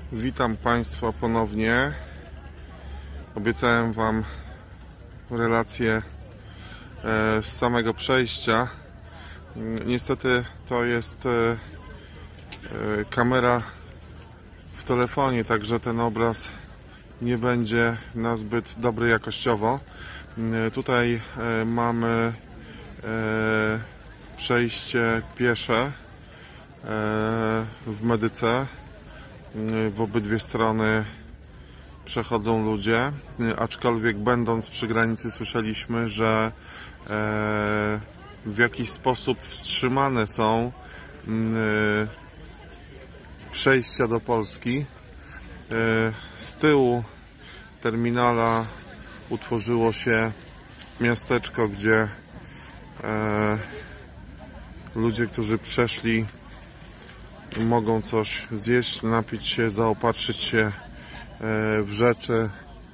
Witam Państwa ponownie. Obiecałem Wam relację z samego przejścia. Niestety to jest kamera w telefonie, także ten obraz nie będzie nazbyt dobry jakościowo. Tutaj mamy przejście piesze w Medyce. W obydwie strony przechodzą ludzie, aczkolwiek będąc przy granicy słyszeliśmy, że w jakiś sposób wstrzymane są przejścia do Polski. Z tyłu terminala utworzyło się miasteczko, gdzie ludzie, którzy przeszli, mogą coś zjeść, napić się, zaopatrzyć się w rzeczy.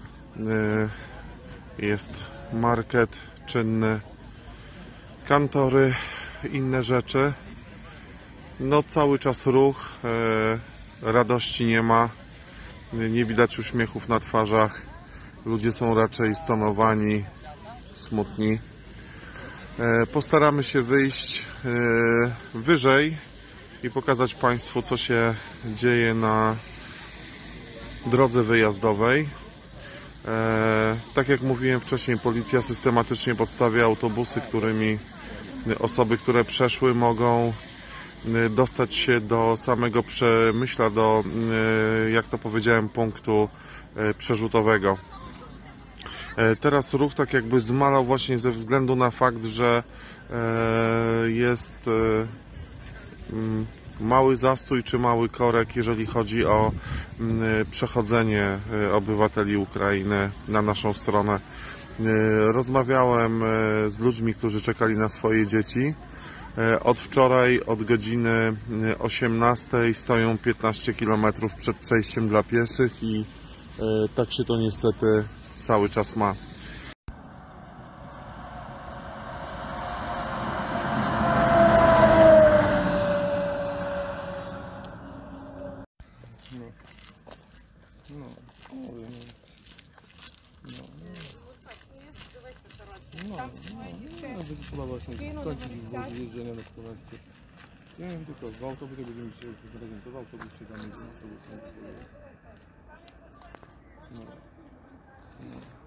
Jest market czynny, kantory, inne rzeczy. No cały czas ruch, radości nie ma, nie widać uśmiechów na twarzach. Ludzie są raczej stonowani, smutni. Postaramy się wyjść wyżej i pokazać Państwu, co się dzieje na drodze wyjazdowej. Tak jak mówiłem wcześniej, policja systematycznie podstawia autobusy, którymi osoby, które przeszły, mogą dostać się do samego Przemyśla, do, jak to powiedziałem, punktu przerzutowego. Teraz ruch tak jakby zmalał właśnie ze względu na fakt, że jest mały zastój czy mały korek, jeżeli chodzi o przechodzenie obywateli Ukrainy na naszą stronę. Rozmawiałem z ludźmi, którzy czekali na swoje dzieci. Od wczoraj, od godziny 18 stoją 15 km przed przejściem dla pieszych i tak się to niestety cały czas ma. Będzie podoba się skończyć jeżdżenia na 12. Nie wiem, tylko w autobusie będziemy się prezentował, autobusie tam jedziemy, autobusem.